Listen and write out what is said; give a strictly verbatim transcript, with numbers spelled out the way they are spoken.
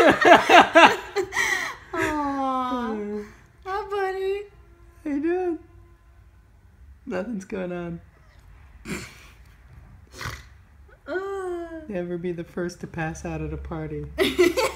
Aww. Hi, buddy. How you doing? Nothing's going on. Uh. Never be the first to pass out at a party.